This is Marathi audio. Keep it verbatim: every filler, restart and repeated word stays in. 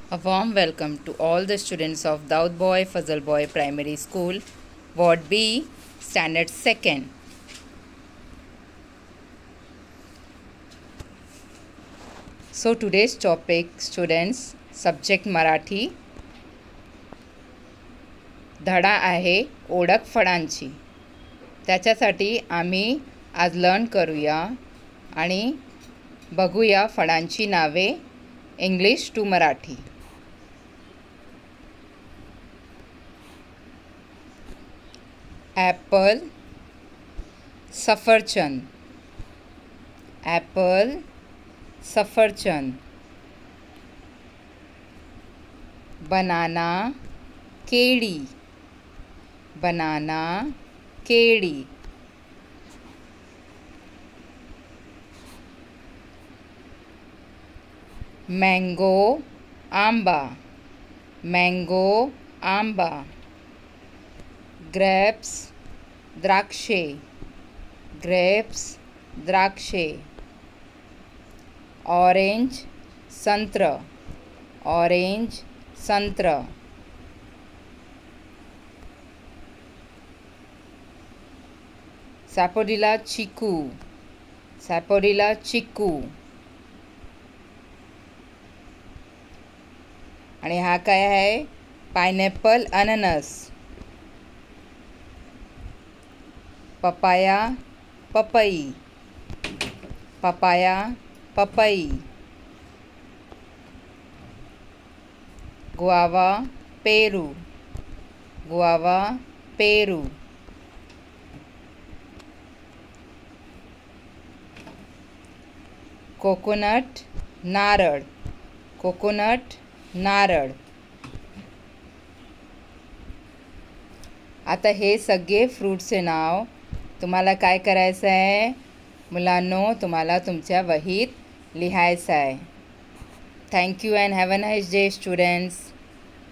A warm welcome to all the students of Daud Boy Fazal Boy Primary School, Ward B, Standard second. So today's topic, students, subject Marathi. धडा आहे ओळख फळांची. त्याच्यासाठी आम्ही आज लर्न करूया आणि बघूया फळांची नावे इंग्लिश टू मराठी. ॲपल, सफरचंद. ॲपल, सफरचंद. बनाना, केळी. बनाना, केळी. मैंगो, आंबा. मैंगो, आंबा. ग्रेप्स, द्राक्षे. ग्रेप्स, द्राक्षे. ऑरेंज, संत्र. ऑरेंज, संत्र. सॅपोडिला, चिकू. सॅपोडिला, चिकू. आणि हा काय आहे? पायनॅपल, अननस. पपाया, पपई. पपाया, पपई. गुआवा, पेरू. गुआवा, पेरू. कोकोनट, नारळ. कोकोनट, नारळ. आता हे सगळे फ्रूट्सचे नाव तुम्हाला काय करायचं आहे मुलांनो? तुम्हाला तुमच्या वहीत लिहायचं आहे. Thank you and have a nice day students.